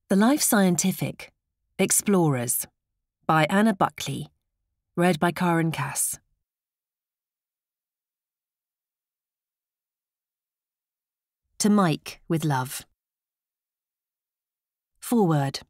The Life Scientific, Explorers, by Anna Buckley, read by Karen Cass. To Mike with love. Foreword.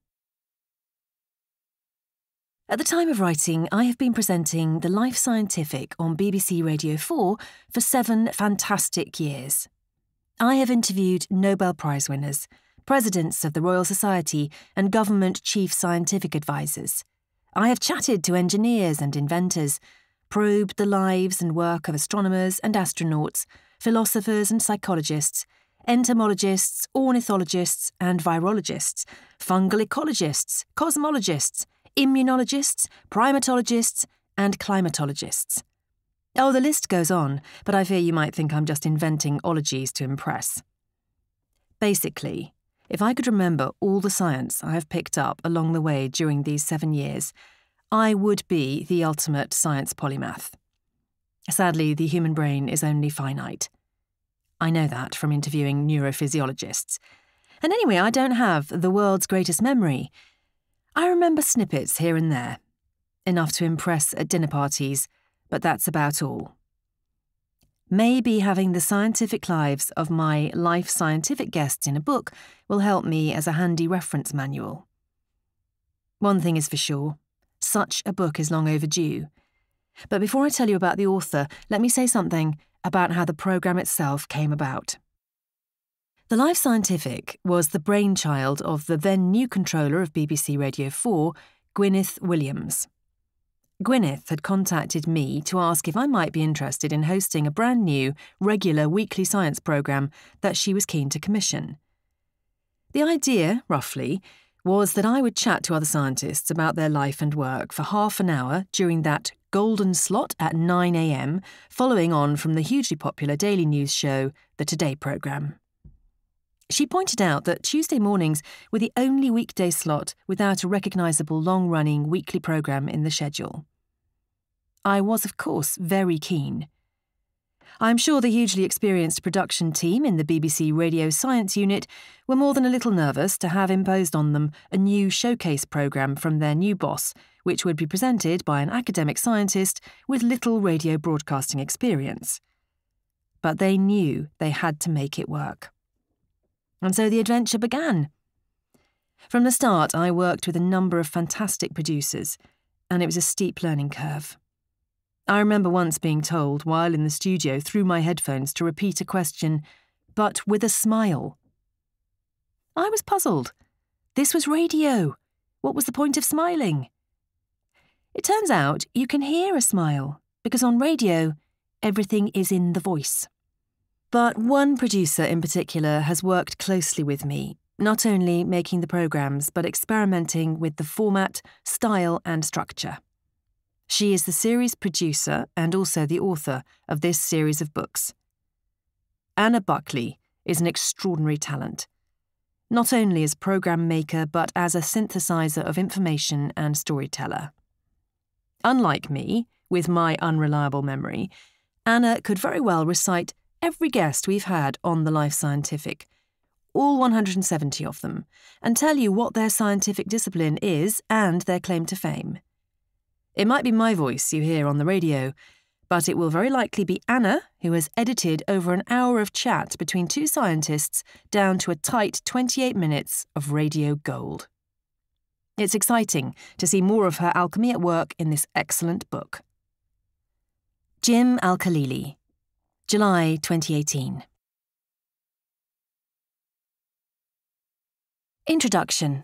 At the time of writing, I have been presenting The Life Scientific on BBC Radio 4 for 7 fantastic years. I have interviewed Nobel Prize winners, presidents of the Royal Society and government chief scientific advisors. I have chatted to engineers and inventors, probed the lives and work of astronomers and astronauts, philosophers and psychologists, entomologists, ornithologists and virologists, fungal ecologists, cosmologists, immunologists, primatologists and climatologists. Oh, the list goes on, but I fear you might think I'm just inventing ologies to impress. Basically, if I could remember all the science I have picked up along the way during these 7 years, I would be the ultimate science polymath. Sadly, the human brain is only finite. I know that from interviewing neurophysiologists. And anyway, I don't have the world's greatest memory. I remember snippets here and there, enough to impress at dinner parties, but that's about all. Maybe having the scientific lives of my life scientific guests in a book will help me as a handy reference manual. One thing is for sure, such a book is long overdue. But before I tell you about the author, let me say something about how the programme itself came about. The Life Scientific was the brainchild of the then new controller of BBC Radio 4, Gwyneth Williams. Gwyneth had contacted me to ask if I might be interested in hosting a brand new, regular weekly science programme that she was keen to commission. The idea, roughly, was that I would chat to other scientists about their life and work for half an hour during that golden slot at 9 a.m, following on from the hugely popular daily news show, The Today programme. She pointed out that Tuesday mornings were the only weekday slot without a recognisable long-running weekly programme in the schedule. I was, of course, very keen. I'm sure the hugely experienced production team in the BBC Radio Science Unit were more than a little nervous to have imposed on them a new showcase programme from their new boss, which would be presented by an academic scientist with little radio broadcasting experience. But they knew they had to make it work. And so the adventure began. From the start, I worked with a number of fantastic producers, and it was a steep learning curve. I remember once being told, while in the studio through my headphones, to repeat a question, but with a smile. I was puzzled. This was radio. What was the point of smiling? It turns out you can hear a smile, because on radio, everything is in the voice. But one producer in particular has worked closely with me, not only making the programmes, but experimenting with the format, style and structure. She is the series producer and also the author of this series of books. Anna Buckley is an extraordinary talent, not only as programme maker but as a synthesizer of information and storyteller. Unlike me, with my unreliable memory, Anna could very well recite every guest we've had on The Life Scientific, all 170 of them, and tell you what their scientific discipline is and their claim to fame. It might be my voice you hear on the radio, but it will very likely be Anna who has edited over an hour of chat between two scientists down to a tight 28 minutes of radio gold. It's exciting to see more of her alchemy at work in this excellent book. Jim Al-Khalili, July 2018. Introduction.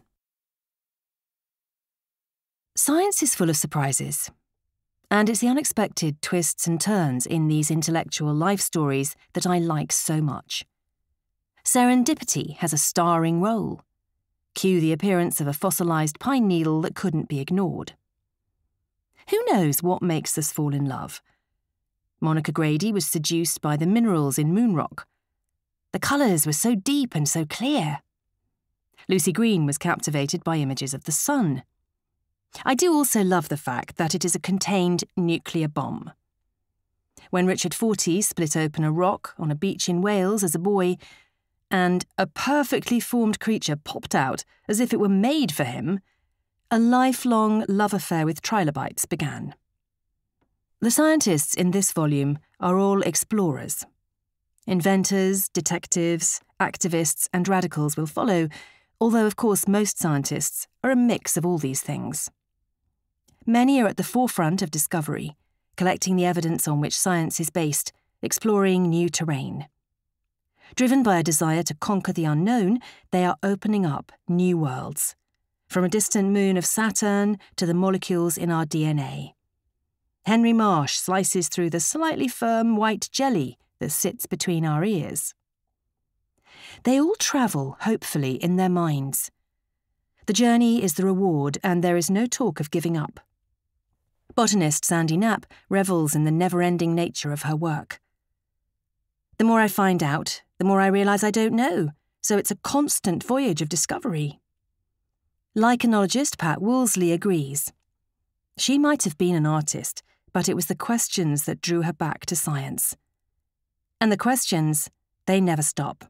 Science is full of surprises, and it's the unexpected twists and turns in these intellectual life stories that I like so much. Serendipity has a starring role. Cue the appearance of a fossilised pine needle that couldn't be ignored. Who knows what makes us fall in love? Monica Grady was seduced by the minerals in Moonrock. The colours were so deep and so clear. Lucy Green was captivated by images of the sun. I do also love the fact that it is a contained nuclear bomb. When Richard Fortey split open a rock on a beach in Wales as a boy, and a perfectly formed creature popped out as if it were made for him, a lifelong love affair with trilobites began. The scientists in this volume are all explorers. Inventors, detectives, activists, and radicals will follow, although of course most scientists are a mix of all these things. Many are at the forefront of discovery, collecting the evidence on which science is based, exploring new terrain. Driven by a desire to conquer the unknown, they are opening up new worlds, from a distant moon of Saturn to the molecules in our DNA. Henry Marsh slices through the slightly firm white jelly that sits between our ears. They all travel, hopefully, in their minds. The journey is the reward, and there is no talk of giving up. Botanist Sandy Knapp revels in the never-ending nature of her work. The more I find out, the more I realise I don't know, so it's a constant voyage of discovery. Lichenologist Pat Woolsey agrees. She might have been an artist, but it was the questions that drew her back to science. And the questions, they never stop.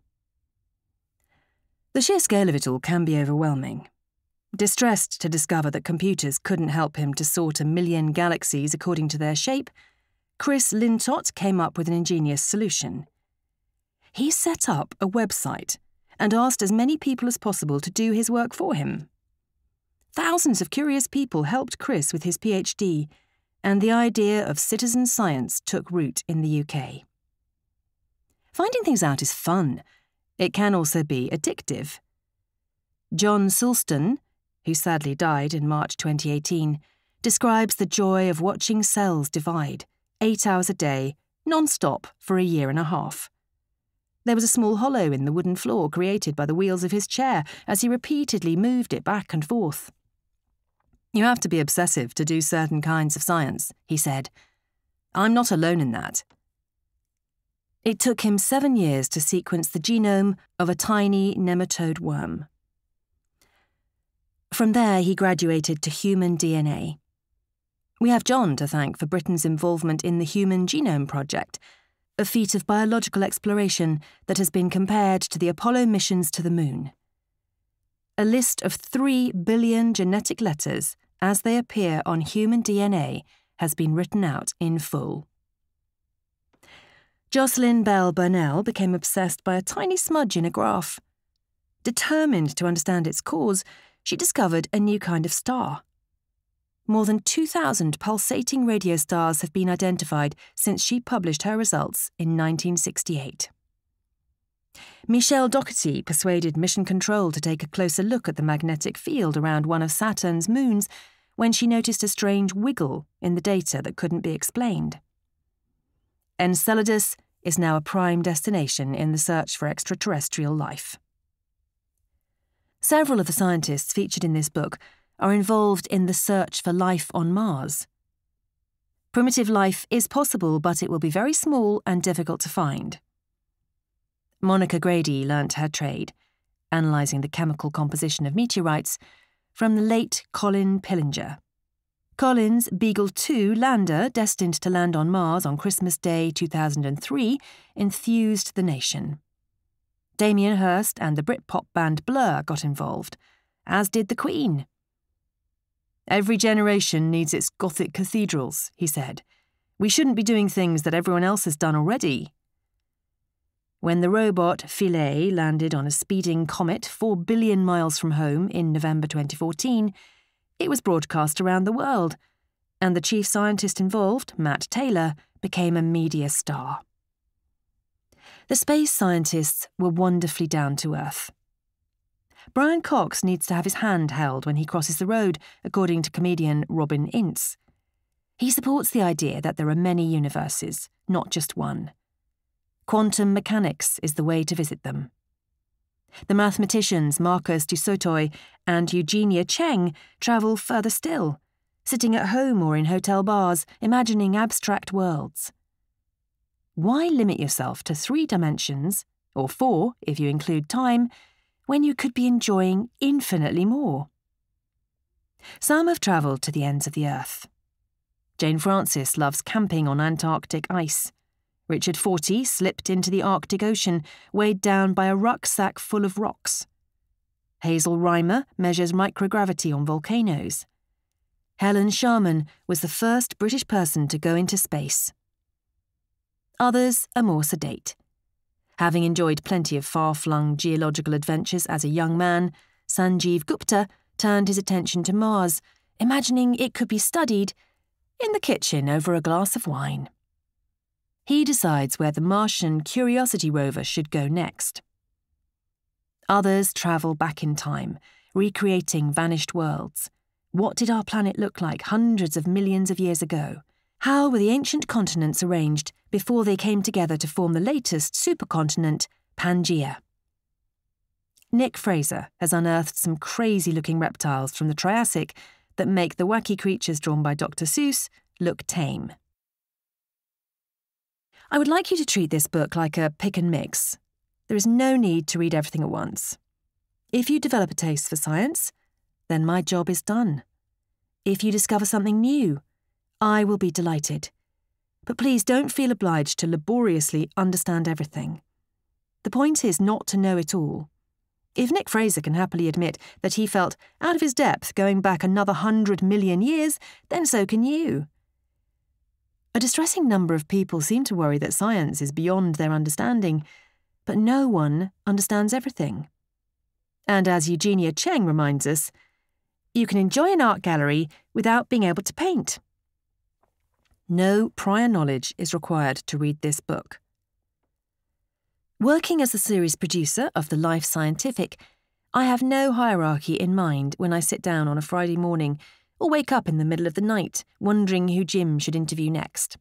The sheer scale of it all can be overwhelming. Distressed to discover that computers couldn't help him to sort 1 million galaxies according to their shape, Chris Lintott came up with an ingenious solution. He set up a website and asked as many people as possible to do his work for him. Thousands of curious people helped Chris with his PhD, and the idea of citizen science took root in the UK. Finding things out is fun. It can also be addictive. John Sulston, who sadly died in March 2018, describes the joy of watching cells divide, 8 hours a day, non-stop for 1.5 years. There was a small hollow in the wooden floor created by the wheels of his chair as he repeatedly moved it back and forth. You have to be obsessive to do certain kinds of science, he said. I'm not alone in that. It took him 7 years to sequence the genome of a tiny nematode worm. From there, he graduated to human DNA. We have John to thank for Britain's involvement in the Human Genome Project, a feat of biological exploration that has been compared to the Apollo missions to the moon. A list of 3 billion genetic letters as they appear on human DNA has been written out in full. Jocelyn Bell Burnell became obsessed by a tiny smudge in a graph. Determined to understand its cause, she discovered a new kind of star. More than 2,000 pulsating radio stars have been identified since she published her results in 1968. Michele Dougherty persuaded Mission Control to take a closer look at the magnetic field around one of Saturn's moons when she noticed a strange wiggle in the data that couldn't be explained. Enceladus is now a prime destination in the search for extraterrestrial life. Several of the scientists featured in this book are involved in the search for life on Mars. Primitive life is possible, but it will be very small and difficult to find. Monica Grady learnt her trade, analysing the chemical composition of meteorites, from the late Colin Pillinger. Colin's Beagle 2 lander, destined to land on Mars on Christmas Day 2003, enthused the nation. Damien Hirst and the Britpop band Blur got involved, as did the Queen. Every generation needs its Gothic cathedrals, he said. We shouldn't be doing things that everyone else has done already. When the robot Philae landed on a speeding comet 4 billion miles from home in November 2014, it was broadcast around the world, and the chief scientist involved, Matt Taylor, became a media star. The space scientists were wonderfully down to earth. Brian Cox needs to have his hand held when he crosses the road, according to comedian Robin Ince. He supports the idea that there are many universes, not just one. Quantum mechanics is the way to visit them. The mathematicians Marcus du Sautoy and Eugenia Cheng travel further still, sitting at home or in hotel bars, imagining abstract worlds. Why limit yourself to 3 dimensions, or 4 if you include time, when you could be enjoying infinitely more? Some have travelled to the ends of the earth. Jane Francis loves camping on Antarctic ice. Richard Fortey slipped into the Arctic Ocean, weighed down by a rucksack full of rocks. Hazel Reimer measures microgravity on volcanoes. Helen Sharman was the first British person to go into space. Others are more sedate. Having enjoyed plenty of far-flung geological adventures as a young man, Sanjeev Gupta turned his attention to Mars, imagining it could be studied in the kitchen over a glass of wine. He decides where the Martian Curiosity rover should go next. Others travel back in time, recreating vanished worlds. What did our planet look like hundreds of millions of years ago? How were the ancient continents arranged before they came together to form the latest supercontinent, Pangaea? Nick Fraser has unearthed some crazy-looking reptiles from the Triassic that make the wacky creatures drawn by Dr. Seuss look tame. I would like you to treat this book like a pick and mix. There is no need to read everything at once. If you develop a taste for science, then my job is done. If you discover something new, I will be delighted. But please don't feel obliged to laboriously understand everything. The point is not to know it all. If Nick Fraser can happily admit that he felt out of his depth going back another 100 million years, then so can you. A distressing number of people seem to worry that science is beyond their understanding, but no one understands everything. And as Eugenia Cheng reminds us, you can enjoy an art gallery without being able to paint. No prior knowledge is required to read this book. Working as the series producer of The Life Scientific, I have no hierarchy in mind when I sit down on a Friday morning or wake up in the middle of the night wondering who Jim should interview next.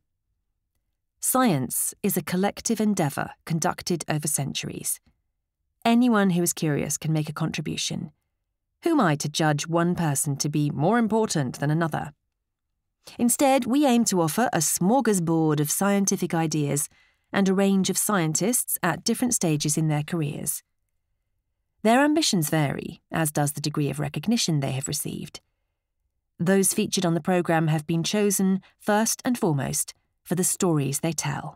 Science is a collective endeavour conducted over centuries. Anyone who is curious can make a contribution. Who am I to judge one person to be more important than another? Instead, we aim to offer a smorgasbord of scientific ideas and a range of scientists at different stages in their careers. Their ambitions vary, as does the degree of recognition they have received. Those featured on the programme have been chosen, first and foremost, for the stories they tell.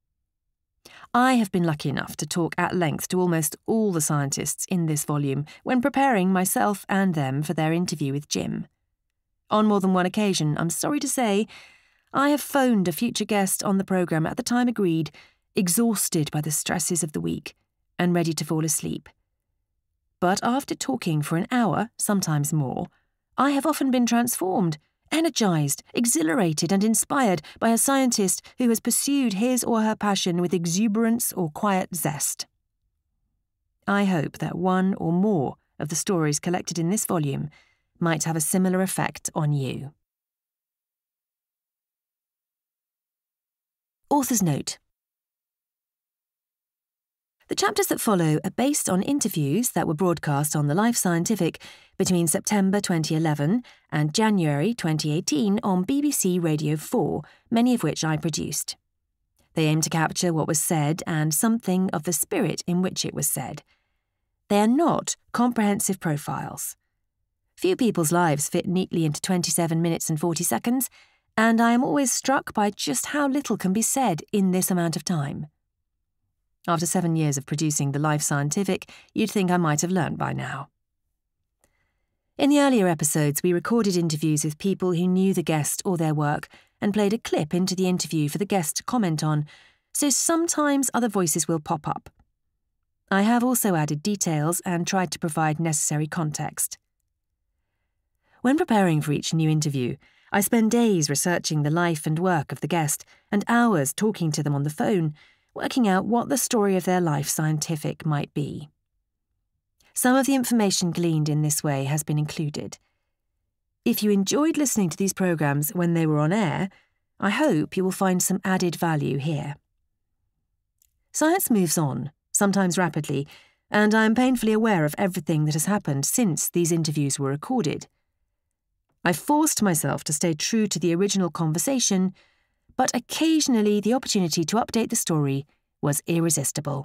I have been lucky enough to talk at length to almost all the scientists in this volume when preparing myself and them for their interview with Jim. On more than one occasion, I'm sorry to say, I have phoned a future guest on the programme at the time agreed, exhausted by the stresses of the week and ready to fall asleep. But after talking for an hour, sometimes more, I have often been transformed, energised, exhilarated and inspired by a scientist who has pursued his or her passion with exuberance or quiet zest. I hope that one or more of the stories collected in this volume might have a similar effect on you. Author's note. The chapters that follow are based on interviews that were broadcast on The Life Scientific between September 2011 and January 2018 on BBC Radio 4, many of which I produced. They aim to capture what was said and something of the spirit in which it was said. They are not comprehensive profiles. Few people's lives fit neatly into 27 minutes and 40 seconds, and I am always struck by just how little can be said in this amount of time. After 7 years of producing The Life Scientific, you'd think I might have learned by now. In the earlier episodes, we recorded interviews with people who knew the guest or their work and played a clip into the interview for the guest to comment on, so sometimes other voices will pop up. I have also added details and tried to provide necessary context. When preparing for each new interview, I spend days researching the life and work of the guest and hours talking to them on the phone, working out what the story of their life scientific might be. Some of the information gleaned in this way has been included. If you enjoyed listening to these programmes when they were on air, I hope you will find some added value here. Science moves on, sometimes rapidly, and I am painfully aware of everything that has happened since these interviews were recorded. I forced myself to stay true to the original conversation, but occasionally the opportunity to update the story was irresistible.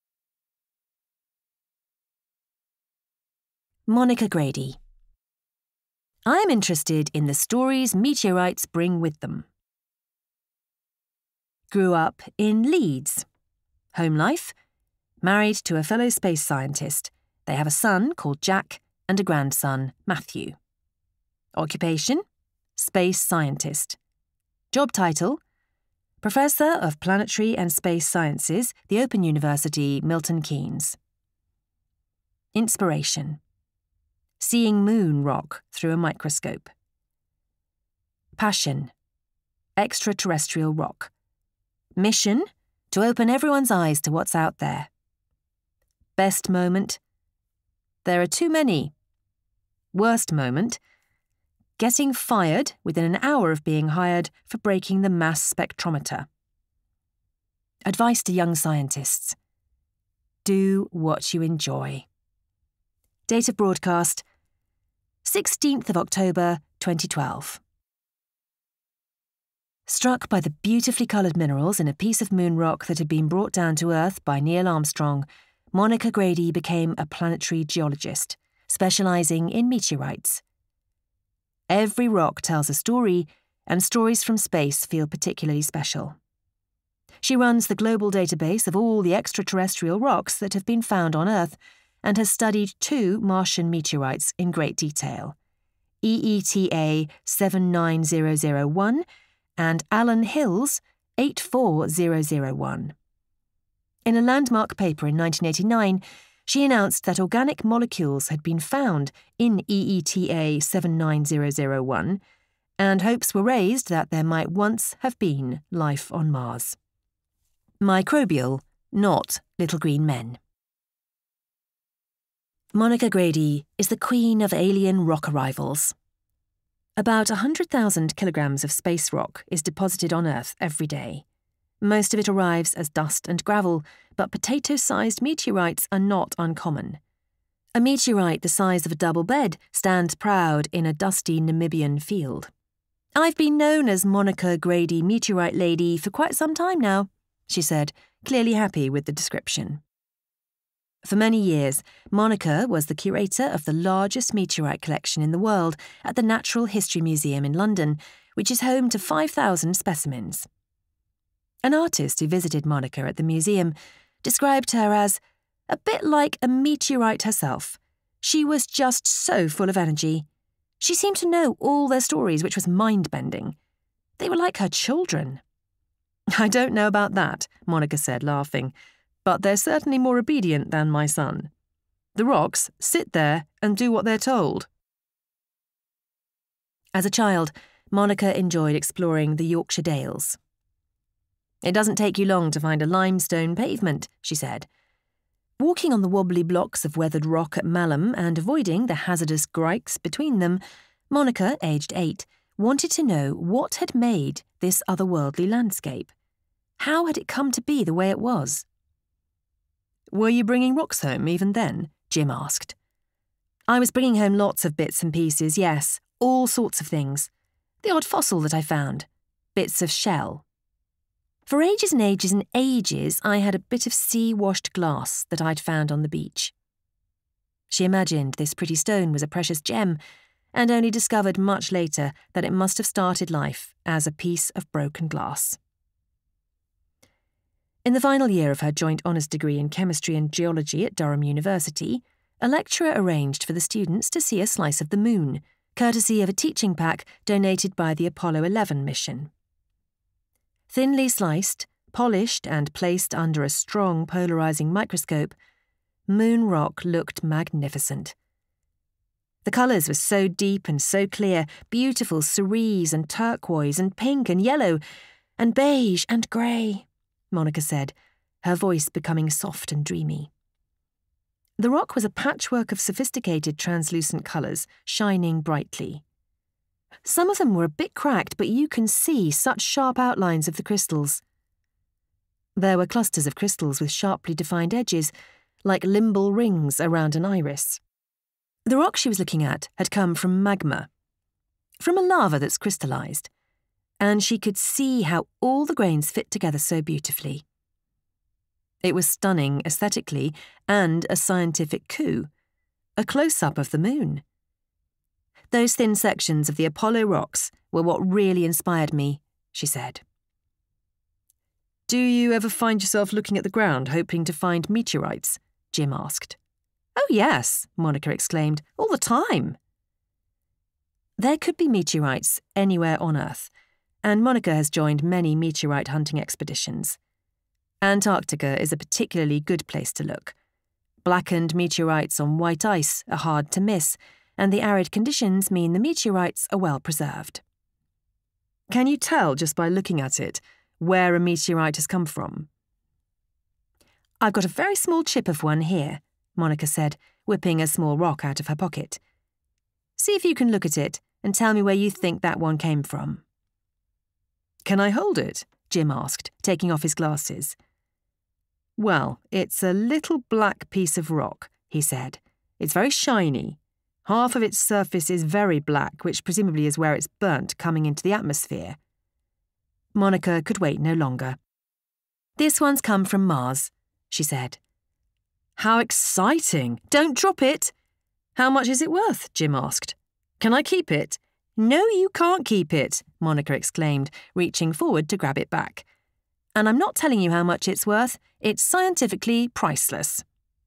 Monica Grady. I am interested in the stories meteorites bring with them. Grew up in Leeds. Home life: married to a fellow space scientist. They have a son called Jack and a grandson, Matthew. Occupation: space scientist. Job title: Professor of Planetary and Space Sciences, the Open University, Milton Keynes. Inspiration: seeing moon rock through a microscope. Passion: extraterrestrial rock. Mission: to open everyone's eyes to what's out there. Best moment: there are too many. Worst moment: getting fired within an hour of being hired for breaking the mass spectrometer. Advice to young scientists: do what you enjoy. Date of broadcast: 16th of October 2012. Struck by the beautifully coloured minerals in a piece of moon rock that had been brought down to Earth by Neil Armstrong, Monica Grady became a planetary geologist, specialising in meteorites. Every rock tells a story, and stories from space feel particularly special. She runs the global database of all the extraterrestrial rocks that have been found on Earth and has studied 2 Martian meteorites in great detail: EETA 79001 and Allen Hills 84001. In a landmark paper in 1989, she announced that organic molecules had been found in EETA 79001, and hopes were raised that there might once have been life on Mars. Microbial, not little green men. Monica Grady is the queen of alien rock arrivals. About 100,000 kilograms of space rock is deposited on Earth every day. Most of it arrives as dust and gravel, but potato-sized meteorites are not uncommon. A meteorite the size of a double bed stands proud in a dusty Namibian field. "I've been known as Monica Grady Meteorite Lady for quite some time now," she said, clearly happy with the description. For many years, Monica was the curator of the largest meteorite collection in the world at the Natural History Museum in London, which is home to 5,000 specimens. An artist who visited Monica at the museum described her as a bit like a meteorite herself. She was just so full of energy. She seemed to know all their stories, which was mind-bending. They were like her children. "I don't know about that," Monica said, laughing, "but they're certainly more obedient than my son. The rocks sit there and do what they're told." As a child, Monica enjoyed exploring the Yorkshire Dales. "It doesn't take you long to find a limestone pavement," she said. Walking on the wobbly blocks of weathered rock at Malham and avoiding the hazardous grikes between them, Monica, aged 8, wanted to know what had made this otherworldly landscape. How had it come to be the way it was? "Were you bringing rocks home even then?" Jim asked. "I was bringing home lots of bits and pieces, yes, all sorts of things. The odd fossil that I found. Bits of shell. For ages and ages and ages, I had a bit of sea-washed glass that I'd found on the beach." She imagined this pretty stone was a precious gem, and only discovered much later that it must have started life as a piece of broken glass. In the final year of her joint honours degree in chemistry and geology at Durham University, a lecturer arranged for the students to see a slice of the moon, courtesy of a teaching pack donated by the Apollo 11 mission. Thinly sliced, polished and placed under a strong polarising microscope, moon rock looked magnificent. The colours were so deep and so clear, beautiful cerise and turquoise and pink and yellow and beige and grey, Monica said, her voice becoming soft and dreamy. The rock was a patchwork of sophisticated translucent colours, shining brightly. Some of them were a bit cracked, but you can see such sharp outlines of the crystals. There were clusters of crystals with sharply defined edges, like limbal rings around an iris. The rock she was looking at had come from magma, from a lava that's crystallised, and she could see how all the grains fit together so beautifully. It was stunning aesthetically and a scientific coup, a close-up of the moon. "Those thin sections of the Apollo rocks were what really inspired me," she said. Do you ever find yourself looking at the ground, hoping to find meteorites? Jim asked. Oh, yes, Monica exclaimed. All the time. There could be meteorites anywhere on Earth, and Monica has joined many meteorite hunting expeditions. Antarctica is a particularly good place to look. Blackened meteorites on white ice are hard to miss, and the arid conditions mean the meteorites are well preserved. Can you tell just by looking at it where a meteorite has come from? I've got a very small chip of one here, Monica said, whipping a small rock out of her pocket. See if you can look at it and tell me where you think that one came from. Can I hold it? Jim asked, taking off his glasses. Well, it's a little black piece of rock, he said. It's very shiny. Half of its surface is very black, which presumably is where it's burnt coming into the atmosphere. Monica could wait no longer. This one's come from Mars, she said. How exciting! Don't drop it! How much is it worth? Jim asked. Can I keep it? No, you can't keep it, Monica exclaimed, reaching forward to grab it back. And I'm not telling you how much it's worth. It's scientifically priceless.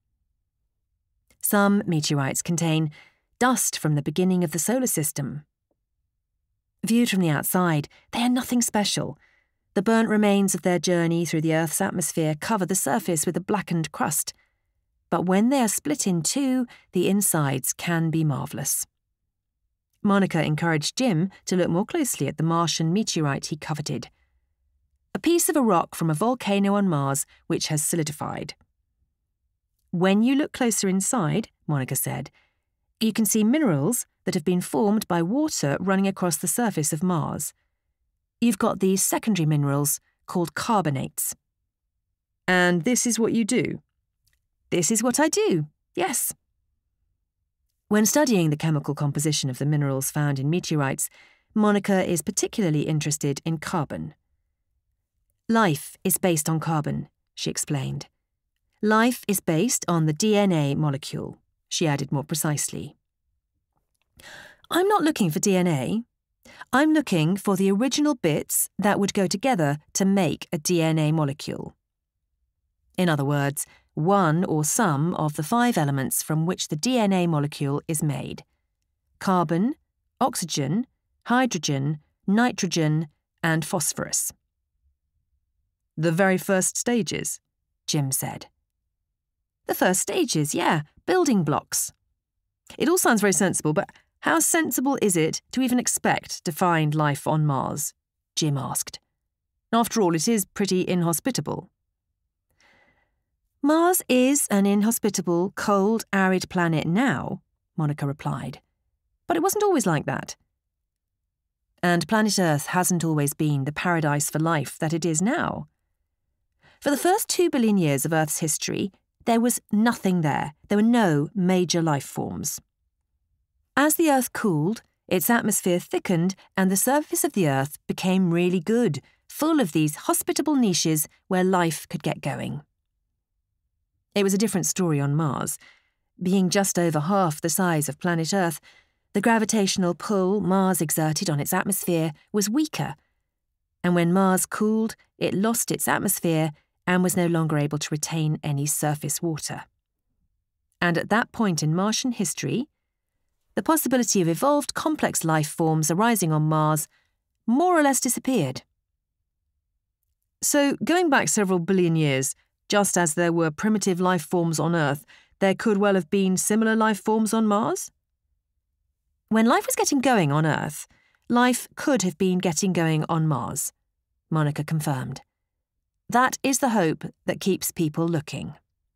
Some meteorites contain dust from the beginning of the solar system. Viewed from the outside, they are nothing special. The burnt remains of their journey through the Earth's atmosphere cover the surface with a blackened crust. But when they are split in two, the insides can be marvellous. Monica encouraged Jim to look more closely at the Martian meteorite he coveted. A piece of a rock from a volcano on Mars which has solidified. When you look closer inside, Monica said, you can see minerals that have been formed by water running across the surface of Mars. You've got these secondary minerals called carbonates. And this is what you do? This is what I do, yes. When studying the chemical composition of the minerals found in meteorites, Monica is particularly interested in carbon. Life is based on carbon, she explained. Life is based on the DNA molecule, she added more precisely. I'm not looking for DNA. I'm looking for the original bits that would go together to make a DNA molecule. In other words, one or some of the 5 elements from which the DNA molecule is made: carbon, oxygen, hydrogen, nitrogen, and phosphorus. The very first stages, Jim said. The first stages, yeah, building blocks. It all sounds very sensible, but how sensible is it to even expect to find life on Mars? Jim asked. After all, it is pretty inhospitable. Mars is an inhospitable, cold, arid planet now, Monica replied. But it wasn't always like that. And planet Earth hasn't always been the paradise for life that it is now. For the first 2 billion years of Earth's history, there was nothing there. There were no major life forms. As the Earth cooled, its atmosphere thickened and the surface of the Earth became really good, full of these hospitable niches where life could get going. It was a different story on Mars. Being just over half the size of planet Earth, the gravitational pull Mars exerted on its atmosphere was weaker. And when Mars cooled, it lost its atmosphere and was no longer able to retain any surface water. And at that point in Martian history, the possibility of evolved complex life forms arising on Mars more or less disappeared. So, going back several billion years, just as there were primitive life forms on Earth, there could well have been similar life forms on Mars? When life was getting going on Earth, life could have been getting going on Mars, Monica confirmed. That is the hope that keeps people looking.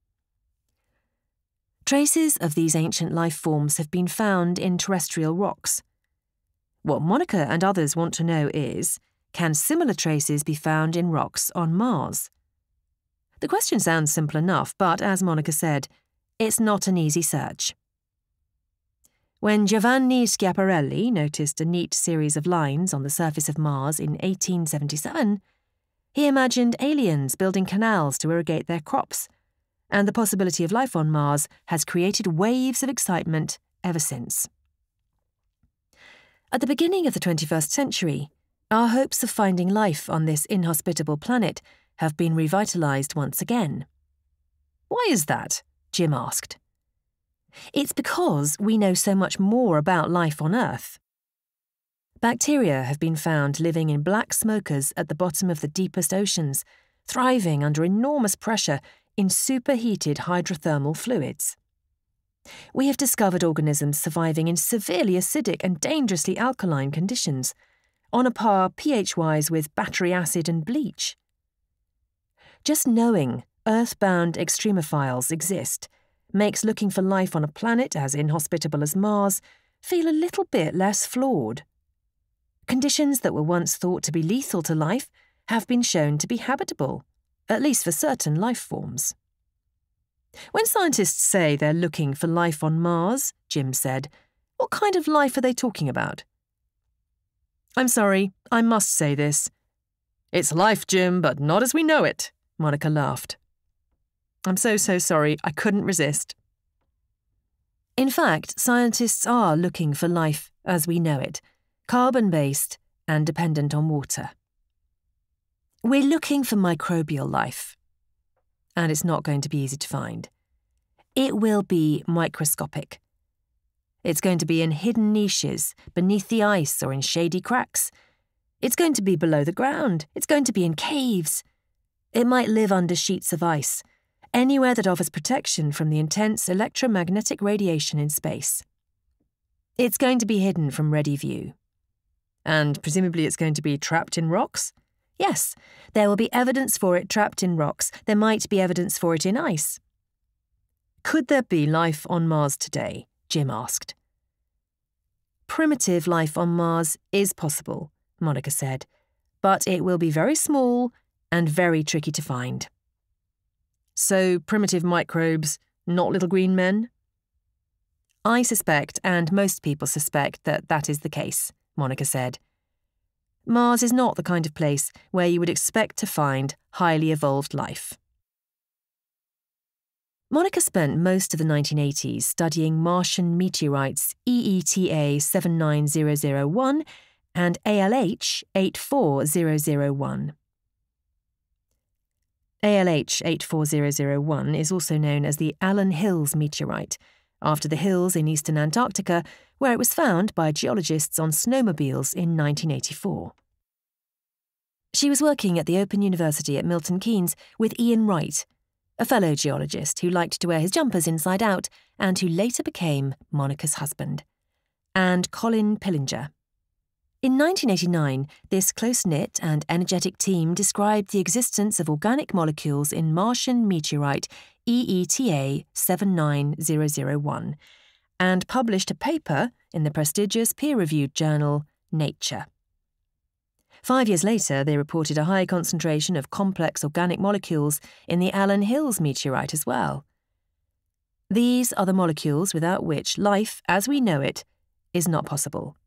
Traces of these ancient life forms have been found in terrestrial rocks. What Monica and others want to know is, can similar traces be found in rocks on Mars? The question sounds simple enough, but as Monica said, it's not an easy search. When Giovanni Schiaparelli noticed a neat series of lines on the surface of Mars in 1877, he imagined aliens building canals to irrigate their crops, and the possibility of life on Mars has created waves of excitement ever since. At the beginning of the 21st century, our hopes of finding life on this inhospitable planet have been revitalised once again. "Why is that?" Jim asked. "It's because we know so much more about life on Earth. Bacteria have been found living in black smokers at the bottom of the deepest oceans, thriving under enormous pressure in superheated hydrothermal fluids. We have discovered organisms surviving in severely acidic and dangerously alkaline conditions, on a par pH-wise with battery acid and bleach. Just knowing Earth-bound extremophiles exist makes looking for life on a planet as inhospitable as Mars feel a little bit less flawed. Conditions that were once thought to be lethal to life have been shown to be habitable, at least for certain life forms." "When scientists say they're looking for life on Mars," Jim said, "what kind of life are they talking about?" "I'm sorry, I must say this. It's life, Jim, but not as we know it," Monica laughed. "I'm so sorry, I couldn't resist." In fact, scientists are looking for life as we know it, carbon-based and dependent on water. We're looking for microbial life, and it's not going to be easy to find. It will be microscopic. It's going to be in hidden niches, beneath the ice or in shady cracks. It's going to be below the ground. It's going to be in caves. It might live under sheets of ice, anywhere that offers protection from the intense electromagnetic radiation in space. It's going to be hidden from ready view. And presumably it's going to be trapped in rocks? Yes, there will be evidence for it trapped in rocks. There might be evidence for it in ice. "Could there be life on Mars today?" Jim asked. "Primitive life on Mars is possible," Monica said, "but it will be very small and very tricky to find." "So primitive microbes, not little green men?" "I suspect, and most people suspect, that that is the case," Monica said. "Mars is not the kind of place where you would expect to find highly evolved life." Monica spent most of the 1980s studying Martian meteorites EETA 79001 and ALH 84001. ALH 84001 is also known as the Allen Hills meteorite, after the hills in eastern Antarctica, where it was found by geologists on snowmobiles in 1984. She was working at the Open University at Milton Keynes with Ian Wright, a fellow geologist who liked to wear his jumpers inside out and who later became Monica's husband, and Colin Pillinger. In 1989, this close-knit and energetic team described the existence of organic molecules in Martian meteorite EETA 79001 and published a paper in the prestigious peer-reviewed journal Nature. 5 years later, they reported a high concentration of complex organic molecules in the Allen Hills meteorite as well. These are the molecules without which life, as we know it, is not possible.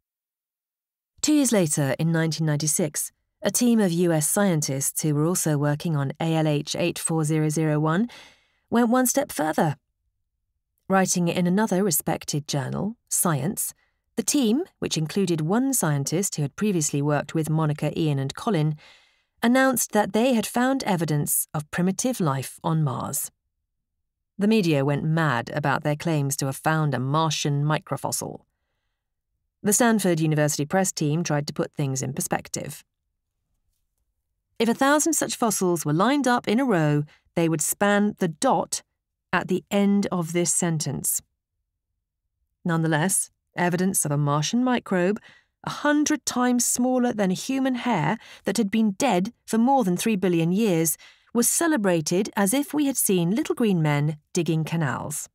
2 years later, in 1996, a team of US scientists who were also working on ALH 84001 went one step further. Writing in another respected journal, Science, the team, which included one scientist who had previously worked with Monica, Ian and Colin, announced that they had found evidence of primitive life on Mars. The media went mad about their claims to have found a Martian microfossil. The Stanford University press team tried to put things in perspective. If 1,000 such fossils were lined up in a row, they would span the dot at the end of this sentence. Nonetheless, evidence of a Martian microbe, 100 times smaller than a human hair that had been dead for more than 3 billion years, was celebrated as if we had seen little green men digging canals.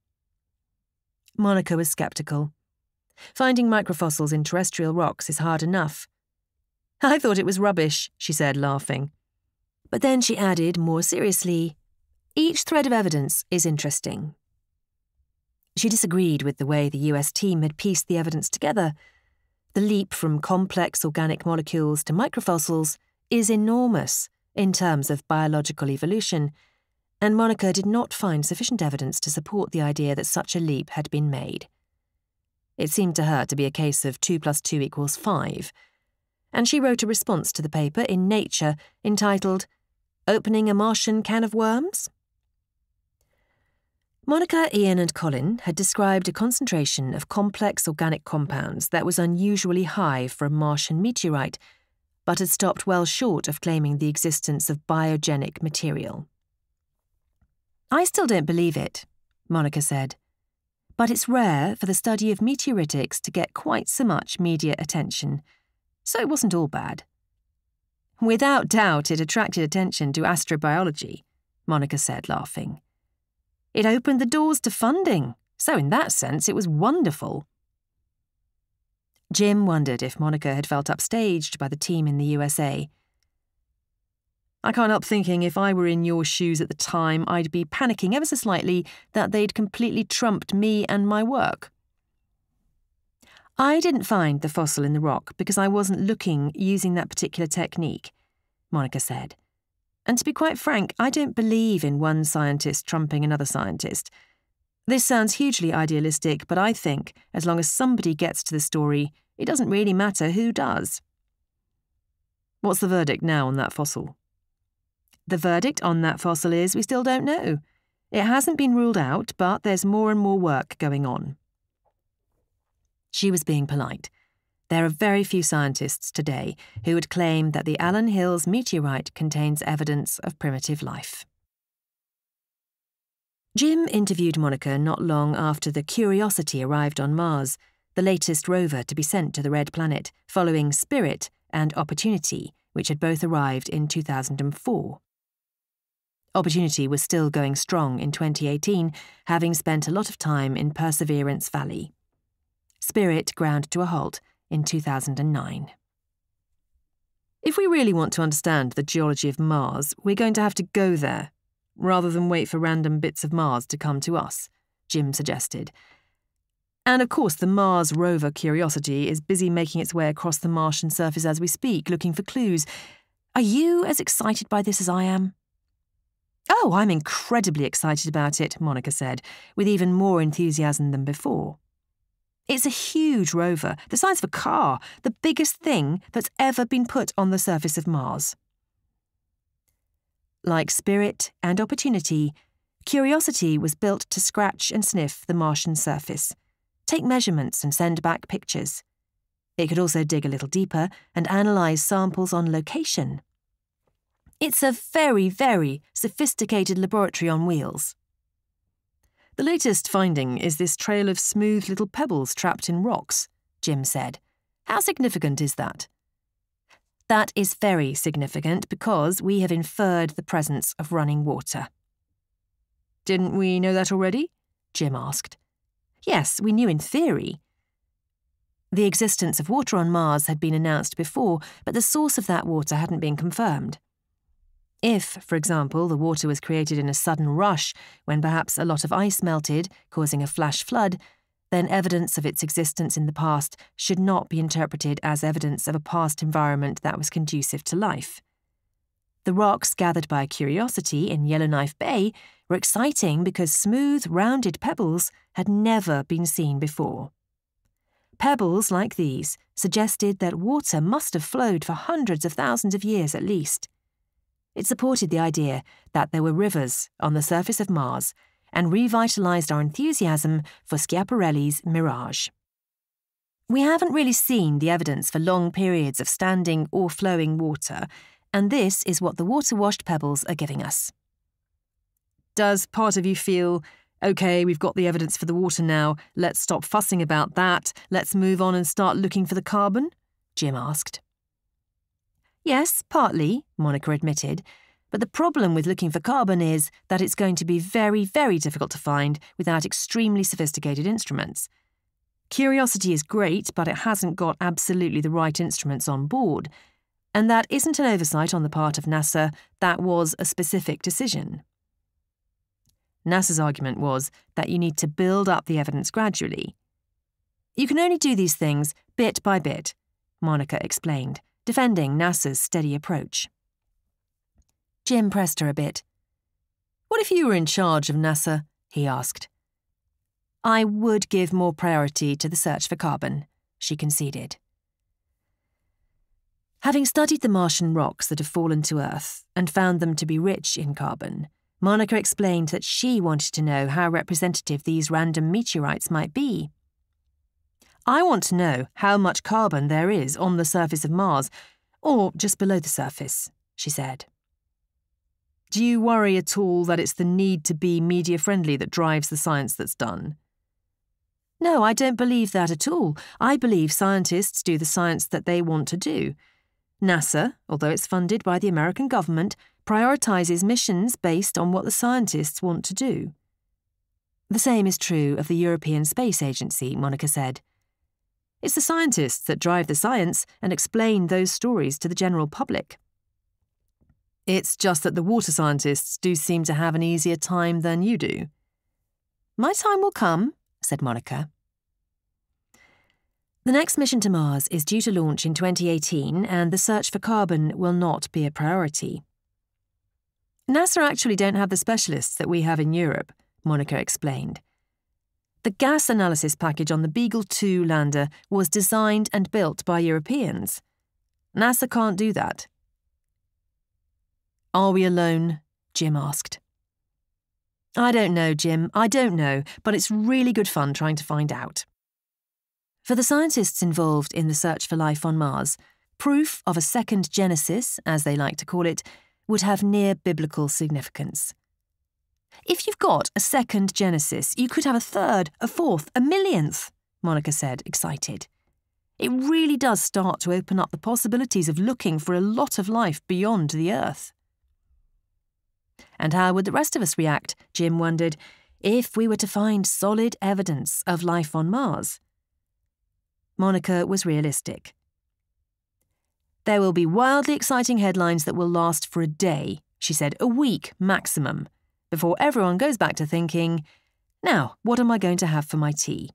Monica was sceptical. Finding microfossils in terrestrial rocks is hard enough. "I thought it was rubbish," she said, laughing. But then she added, more seriously, "Each thread of evidence is interesting." She disagreed with the way the US team had pieced the evidence together. The leap from complex organic molecules to microfossils is enormous in terms of biological evolution, and Monica did not find sufficient evidence to support the idea that such a leap had been made. It seemed to her to be a case of 2 + 2 = 5, and she wrote a response to the paper in Nature entitled, Opening a Martian can of worms? Monica, Ian and Colin had described a concentration of complex organic compounds that was unusually high for a Martian meteorite, but had stopped well short of claiming the existence of biogenic material. I still don't believe it, Monica said, but it's rare for the study of meteoritics to get quite so much media attention, so it wasn't all bad. Without doubt it attracted attention to astrobiology, Monica said, laughing. It opened the doors to funding, so in that sense it was wonderful. Jim wondered if Monica had felt upstaged by the team in the USA. I can't help thinking if I were in your shoes at the time, I'd be panicking ever so slightly that they'd completely trumped me and my work. I didn't find the fossil in the rock because I wasn't looking using that particular technique, Monica said. And to be quite frank, I don't believe in one scientist trumping another scientist. This sounds hugely idealistic, but I think as long as somebody gets to the story, it doesn't really matter who does. What's the verdict now on that fossil? The verdict on that fossil is we still don't know. It hasn't been ruled out, but there's more and more work going on. She was being polite. There are very few scientists today who would claim that the Allen Hills meteorite contains evidence of primitive life. Jim interviewed Monica not long after the Curiosity arrived on Mars, the latest rover to be sent to the Red Planet, following Spirit and Opportunity, which had both arrived in 2004. Opportunity was still going strong in 2018, having spent a lot of time in Perseverance Valley. Spirit ground to a halt in 2009. If we really want to understand the geology of Mars, we're going to have to go there, rather than wait for random bits of Mars to come to us, Jim suggested. And of course the Mars rover Curiosity is busy making its way across the Martian surface as we speak, looking for clues. Are you as excited by this as I am? Oh, I'm incredibly excited about it, Monica said, with even more enthusiasm than before. It's a huge rover, the size of a car, the biggest thing that's ever been put on the surface of Mars. Like Spirit and Opportunity, Curiosity was built to scratch and sniff the Martian surface, take measurements and send back pictures. It could also dig a little deeper and analyse samples on location. It's a very, very sophisticated laboratory on wheels. The latest finding is this trail of smooth little pebbles trapped in rocks, Jim said. How significant is that? That is very significant because we have inferred the presence of running water. Didn't we know that already? Jim asked. Yes, we knew in theory. The existence of water on Mars had been announced before, but the source of that water hadn't been confirmed. If, for example, the water was created in a sudden rush when perhaps a lot of ice melted, causing a flash flood, then evidence of its existence in the past should not be interpreted as evidence of a past environment that was conducive to life. The rocks gathered by Curiosity in Yellowknife Bay were exciting because smooth, rounded pebbles had never been seen before. Pebbles like these suggested that water must have flowed for hundreds of thousands of years at least. It supported the idea that there were rivers on the surface of Mars and revitalised our enthusiasm for Schiaparelli's Mirage. We haven't really seen the evidence for long periods of standing or flowing water, and this is what the water-washed pebbles are giving us. Does part of you feel, OK, we've got the evidence for the water now, let's stop fussing about that, let's move on and start looking for the carbon? Jim asked. Yes, partly, Monica admitted, but the problem with looking for carbon is that it's going to be very, very difficult to find without extremely sophisticated instruments. Curiosity is great, but it hasn't got absolutely the right instruments on board, and that isn't an oversight on the part of NASA, that was a specific decision. NASA's argument was that you need to build up the evidence gradually. You can only do these things bit by bit, Monica explained, defending NASA's steady approach. Jim pressed her a bit. What if you were in charge of NASA? He asked. I would give more priority to the search for carbon, she conceded. Having studied the Martian rocks that have fallen to Earth and found them to be rich in carbon, Monica explained that she wanted to know how representative these random meteorites might be. "I want to know how much carbon there is on the surface of Mars, or just below the surface," she said. "Do you worry at all that it's the need to be media-friendly that drives the science that's done?" "No, I don't believe that at all. I believe scientists do the science that they want to do. NASA, although it's funded by the American government, prioritises missions based on what the scientists want to do." "The same is true of the European Space Agency," Monica said. "It's the scientists that drive the science and explain those stories to the general public." "It's just that the water scientists do seem to have an easier time than you do." "My time will come," said Monica. The next mission to Mars is due to launch in 2018, and the search for carbon will not be a priority. "NASA actually don't have the specialists that we have in Europe," Monica explained. "The gas analysis package on the Beagle 2 lander was designed and built by Europeans. NASA can't do that." "Are we alone?" Jim asked. "I don't know, Jim, I don't know, but it's really good fun trying to find out." For the scientists involved in the search for life on Mars, proof of a second Genesis, as they like to call it, would have near-biblical significance. "If you've got a second Genesis, you could have a third, a fourth, a millionth," Monica said, excited. "It really does start to open up the possibilities of looking for a lot of life beyond the Earth." And how would the rest of us react, Jim wondered, if we were to find solid evidence of life on Mars? Monica was realistic. "There will be wildly exciting headlines that will last for a day," she said, "a week maximum, before everyone goes back to thinking, 'Now, what am I going to have for my tea?'"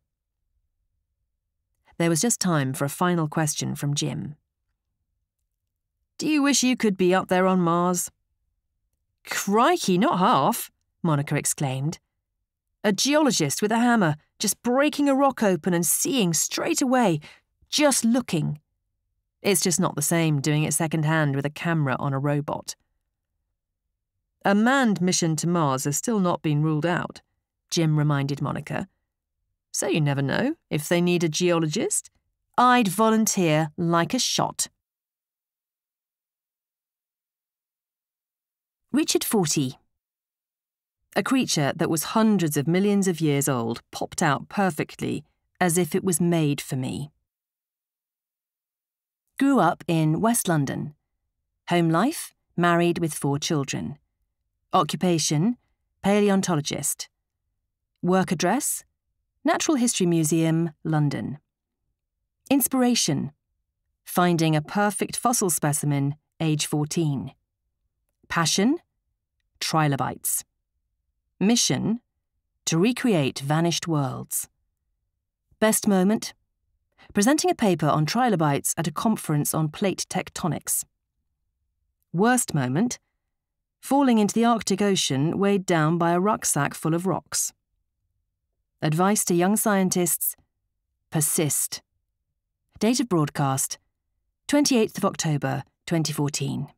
There was just time for a final question from Jim. "Do you wish you could be up there on Mars?" "Crikey, not half," Monica exclaimed. "A geologist with a hammer, just breaking a rock open and seeing straight away, just looking. It's just not the same doing it second-hand with a camera on a robot." "A manned mission to Mars has still not been ruled out," Jim reminded Monica. "So you never know, if they need a geologist, I'd volunteer like a shot." Richard Fortey. A creature that was hundreds of millions of years old popped out perfectly, as if it was made for me. Grew up in West London. Home life, married with 4 children. Occupation, paleontologist. Work address, Natural History Museum, London. Inspiration, finding a perfect fossil specimen, age 14. Passion, trilobites. Mission, to recreate vanished worlds. Best moment, presenting a paper on trilobites at a conference on plate tectonics. Worst moment, falling into the Arctic Ocean weighed down by a rucksack full of rocks. Advice to young scientists, persist. Date of broadcast, 28th of October, 2014.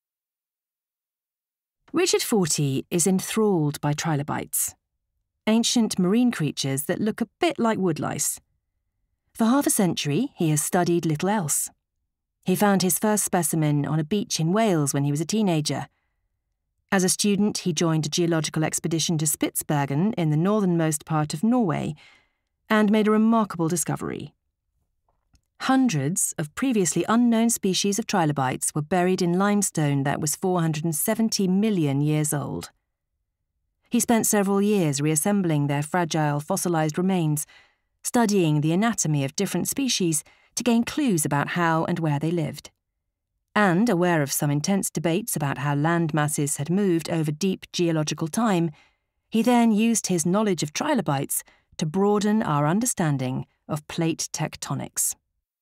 Richard Fortey is enthralled by trilobites, ancient marine creatures that look a bit like woodlice. For half a century, he has studied little else. He found his first specimen on a beach in Wales when he was a teenager. As a student, he joined a geological expedition to Spitsbergen in the northernmost part of Norway and made a remarkable discovery. Hundreds of previously unknown species of trilobites were buried in limestone that was 470 million years old. He spent several years reassembling their fragile fossilized remains, studying the anatomy of different species to gain clues about how and where they lived. And, aware of some intense debates about how land masses had moved over deep geological time, he then used his knowledge of trilobites to broaden our understanding of plate tectonics.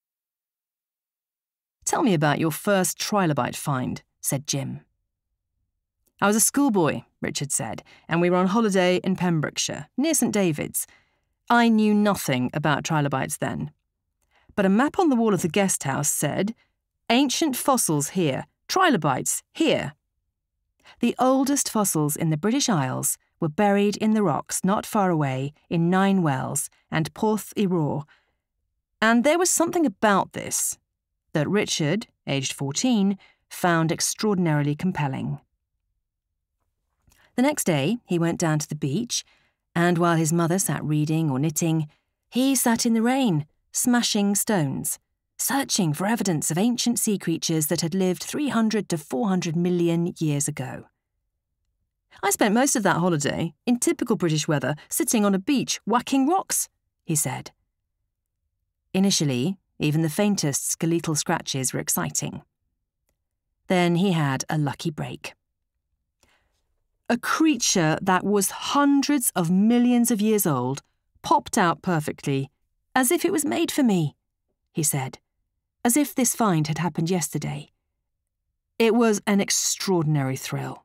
"Tell me about your first trilobite find," said Jim. "I was a schoolboy," Richard said, "and we were on holiday in Pembrokeshire, near St David's. I knew nothing about trilobites then. But a map on the wall of the guest house said, Ancient fossils here. Trilobites here. The oldest fossils in the British Isles were buried in the rocks not far away in Nine Wells and Porth y Ror. And there was something about this that Richard, aged 14, found extraordinarily compelling. The next day, he went down to the beach, and while his mother sat reading or knitting, he sat in the rain, smashing stones, searching for evidence of ancient sea creatures that had lived 300 to 400 million years ago. I spent most of that holiday, in typical British weather, sitting on a beach whacking rocks, he said. Initially, even the faintest skeletal scratches were exciting. Then he had a lucky break. A creature that was hundreds of millions of years old popped out perfectly, as if it was made for me, he said, as if this find had happened yesterday. It was an extraordinary thrill.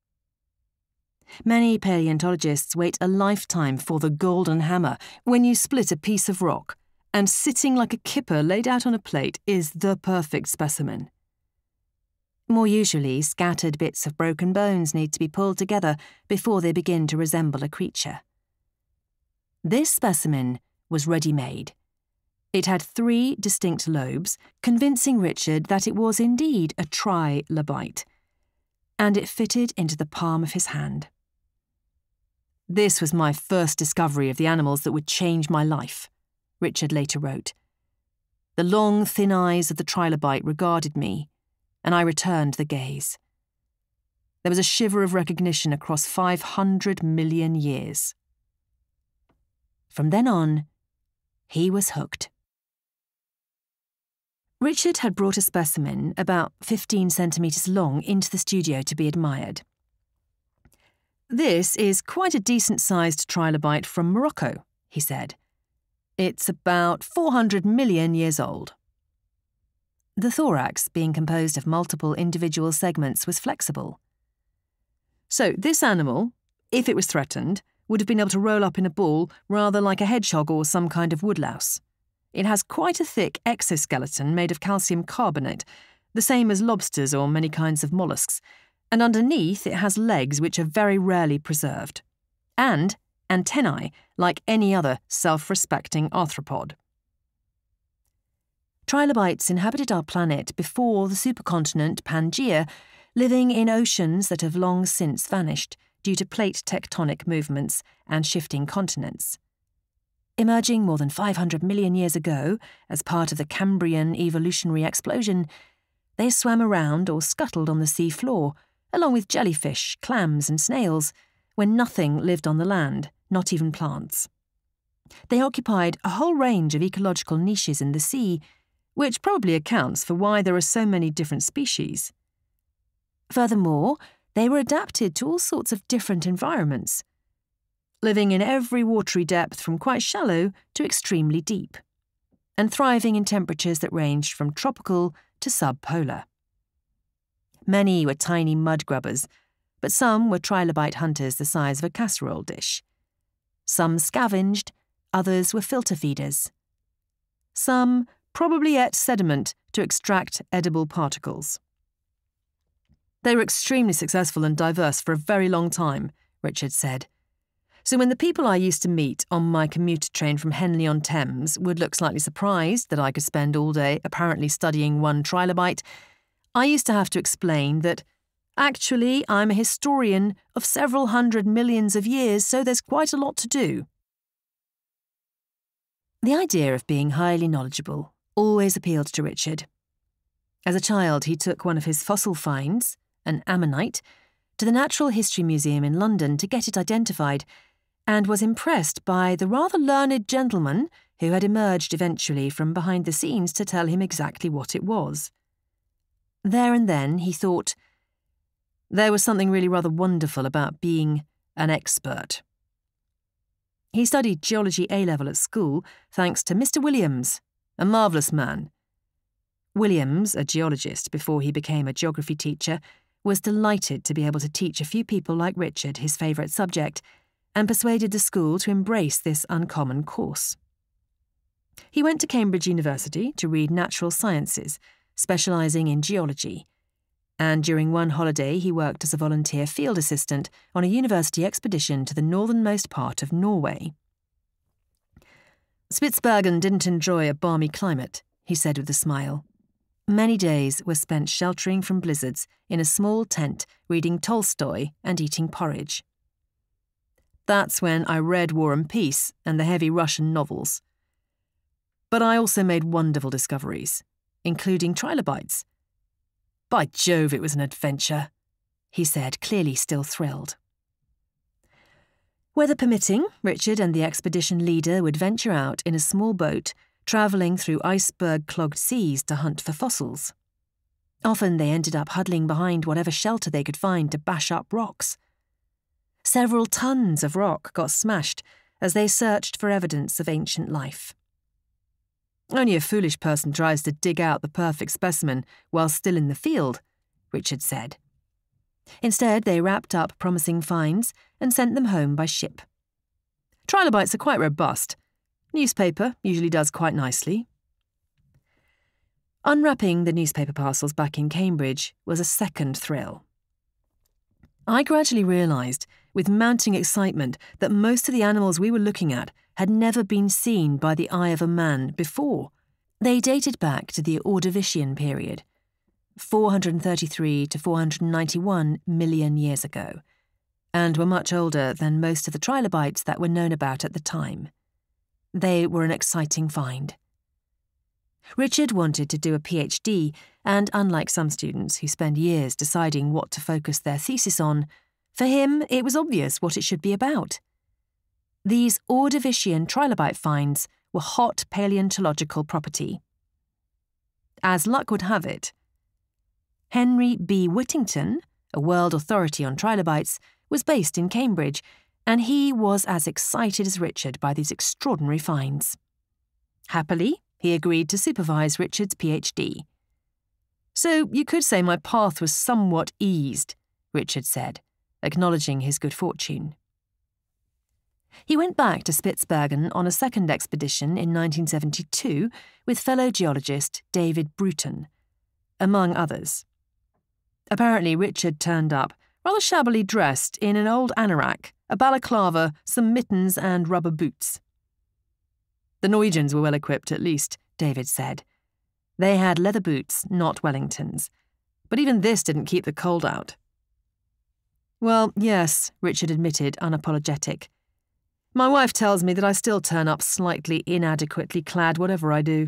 Many paleontologists wait a lifetime for the golden hammer when you split a piece of rock, and sitting like a kipper laid out on a plate is the perfect specimen. More usually, scattered bits of broken bones need to be pulled together before they begin to resemble a creature. This specimen was ready-made. It had 3 distinct lobes, convincing Richard that it was indeed a trilobite, and it fitted into the palm of his hand. This was my first discovery of the animals that would change my life, Richard later wrote. The long, thin eyes of the trilobite regarded me, and I returned the gaze. There was a shiver of recognition across 500 million years. From then on, he was hooked. Richard had brought a specimen about 15 centimetres long into the studio to be admired. This is quite a decent-sized trilobite from Morocco, he said. It's about 400 million years old. The thorax, being composed of multiple individual segments, was flexible. So this animal, if it was threatened, would have been able to roll up in a ball rather like a hedgehog or some kind of woodlouse. It has quite a thick exoskeleton made of calcium carbonate, the same as lobsters or many kinds of mollusks, and underneath it has legs which are very rarely preserved, and antennae like any other self-respecting arthropod. Trilobites inhabited our planet before the supercontinent Pangaea, living in oceans that have long since vanished due to plate tectonic movements and shifting continents. Emerging more than 500 million years ago as part of the Cambrian evolutionary explosion, they swam around or scuttled on the sea floor, along with jellyfish, clams and snails, when nothing lived on the land, not even plants. They occupied a whole range of ecological niches in the sea, which probably accounts for why there are so many different species. Furthermore, they were adapted to all sorts of different environments, living in every watery depth from quite shallow to extremely deep, and thriving in temperatures that ranged from tropical to subpolar. Many were tiny mud grubbers, but some were trilobite hunters the size of a casserole dish. Some scavenged, others were filter feeders. Some probably ate sediment to extract edible particles. They were extremely successful and diverse for a very long time, Richard said. So when the people I used to meet on my commuter train from Henley-on-Thames would look slightly surprised that I could spend all day apparently studying one trilobite, I used to have to explain that, actually, I'm a historian of several hundred millions of years, so there's quite a lot to do. The idea of being highly knowledgeable always appealed to Richard. As a child, he took one of his fossil finds, an ammonite, to the Natural History Museum in London to get it identified, and was impressed by the rather learned gentleman who had emerged eventually from behind the scenes to tell him exactly what it was. There and then he thought, there was something really rather wonderful about being an expert. He studied geology A-level at school thanks to Mr. Williams, a marvellous man. Williams, a geologist before he became a geography teacher, was delighted to be able to teach a few people like Richard his favourite subject, and persuaded the school to embrace this uncommon course. He went to Cambridge University to read natural sciences, specialising in geology, and during one holiday he worked as a volunteer field assistant on a university expedition to the northernmost part of Norway. Spitsbergen didn't enjoy a balmy climate, he said with a smile. Many days were spent sheltering from blizzards in a small tent, reading Tolstoy and eating porridge. That's when I read War and Peace and the heavy Russian novels. But I also made wonderful discoveries, including trilobites. By Jove, it was an adventure, he said, clearly still thrilled. Weather permitting, Richard and the expedition leader would venture out in a small boat, travelling through iceberg-clogged seas to hunt for fossils. Often they ended up huddling behind whatever shelter they could find to bash up rocks. Several tons of rock got smashed as they searched for evidence of ancient life. Only a foolish person tries to dig out the perfect specimen while still in the field, Richard said. Instead, they wrapped up promising finds and sent them home by ship. Trilobites are quite robust. Newspaper usually does quite nicely. Unwrapping the newspaper parcels back in Cambridge was a second thrill. I gradually realised, with mounting excitement, that most of the animals we were looking at had never been seen by the eye of a man before. They dated back to the Ordovician period, 433 to 491 million years ago, and were much older than most of the trilobites that were known about at the time. They were an exciting find. Richard wanted to do a PhD, and unlike some students who spend years deciding what to focus their thesis on, for him it was obvious what it should be about. These Ordovician trilobite finds were hot paleontological property. As luck would have it, Henry B. Whittington, a world authority on trilobites, was based in Cambridge, and he was as excited as Richard by these extraordinary finds. Happily, he agreed to supervise Richard's PhD. So you could say my path was somewhat eased, Richard said, acknowledging his good fortune. He went back to Spitsbergen on a second expedition in 1972 with fellow geologist David Bruton, among others. Apparently Richard turned up, rather shabbily dressed in an old anorak, a balaclava, some mittens and rubber boots. The Norwegians were well equipped, at least, David said. They had leather boots, not Wellingtons. But even this didn't keep the cold out. Well, yes, Richard admitted, unapologetic. My wife tells me that I still turn up slightly inadequately clad whatever I do.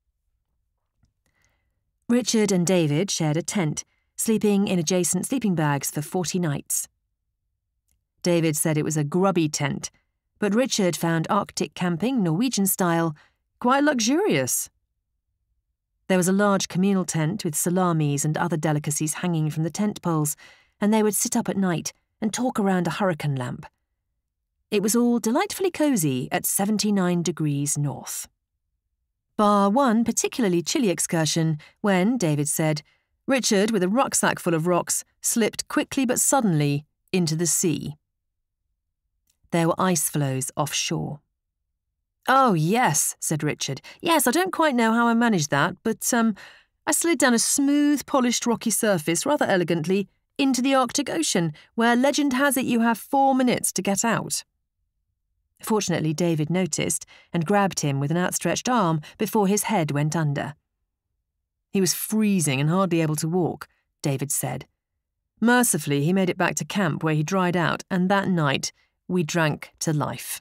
Richard and David shared a tent, sleeping in adjacent sleeping bags for 40 nights. David said it was a grubby tent, but Richard found Arctic camping, Norwegian style, quite luxurious. There was a large communal tent with salamis and other delicacies hanging from the tent poles, and they would sit up at night and talk around a hurricane lamp. It was all delightfully cosy at 79 degrees north. Bar one particularly chilly excursion when, David said, Richard, with a rucksack full of rocks, slipped quickly but suddenly into the sea. There were ice floes offshore. Oh, yes, said Richard. Yes, I don't quite know how I managed that, but I slid down a smooth, polished, rocky surface rather elegantly into the Arctic Ocean, where legend has it you have 4 minutes to get out. Fortunately, David noticed and grabbed him with an outstretched arm before his head went under. He was freezing and hardly able to walk, David said. Mercifully, he made it back to camp where he dried out, and that night we drank to life.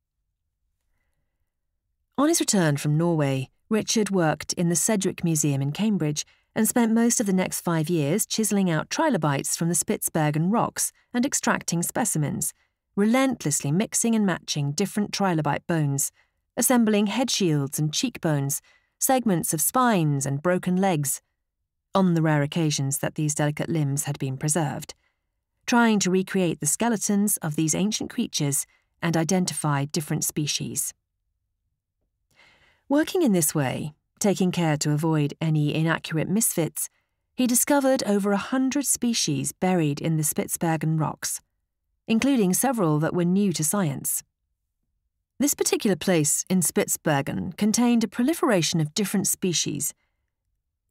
On his return from Norway, Richard worked in the Cedric Museum in Cambridge and spent most of the next 5 years chiselling out trilobites from the Spitsbergen rocks and extracting specimens, relentlessly mixing and matching different trilobite bones, assembling head shields and cheekbones, segments of spines and broken legs, on the rare occasions that these delicate limbs had been preserved, trying to recreate the skeletons of these ancient creatures and identify different species. Working in this way, taking care to avoid any inaccurate misfits, he discovered over 100 species buried in the Spitsbergen rocks, including several that were new to science. This particular place in Spitsbergen contained a proliferation of different species.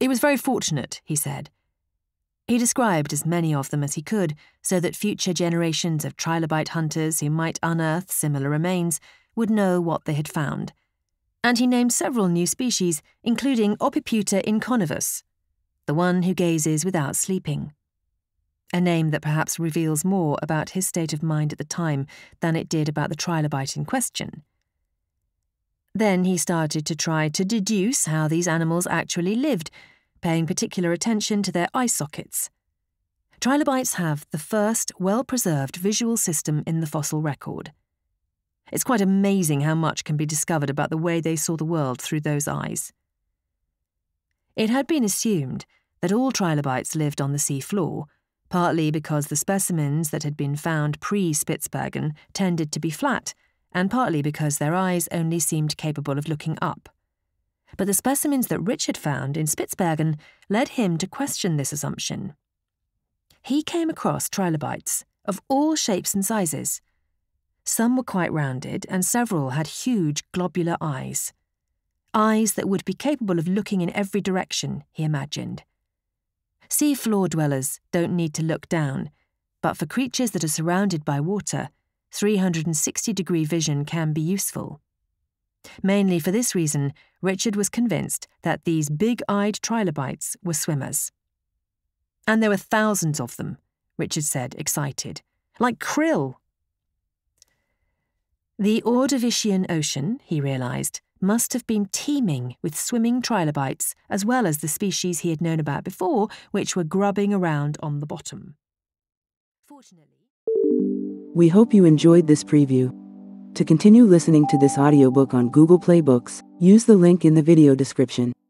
It was very fortunate, he said. He described as many of them as he could, so that future generations of trilobite hunters who might unearth similar remains would know what they had found. And he named several new species, including Opiputa inconivus, the one who gazes without sleeping. A name that perhaps reveals more about his state of mind at the time than it did about the trilobite in question. Then he started to try to deduce how these animals actually lived, paying particular attention to their eye sockets. Trilobites have the first well-preserved visual system in the fossil record. It's quite amazing how much can be discovered about the way they saw the world through those eyes. It had been assumed that all trilobites lived on the sea floor, partly because the specimens that had been found pre-Spitsbergen tended to be flat, and partly because their eyes only seemed capable of looking up. But the specimens that Richard found in Spitsbergen led him to question this assumption. He came across trilobites of all shapes and sizes. Some were quite rounded, and several had huge globular eyes. Eyes that would be capable of looking in every direction, he imagined. Sea floor dwellers don't need to look down, but for creatures that are surrounded by water, 360-degree vision can be useful. Mainly for this reason, Richard was convinced that these big-eyed trilobites were swimmers. And there were thousands of them, Richard said, excited. Like krill. The Ordovician Ocean, he realised, must have been teeming with swimming trilobites, as well as the species he had known about before, which were grubbing around on the bottom. Fortunately, we hope you enjoyed this preview. To continue listening to this audiobook on Google Play Books, use the link in the video description.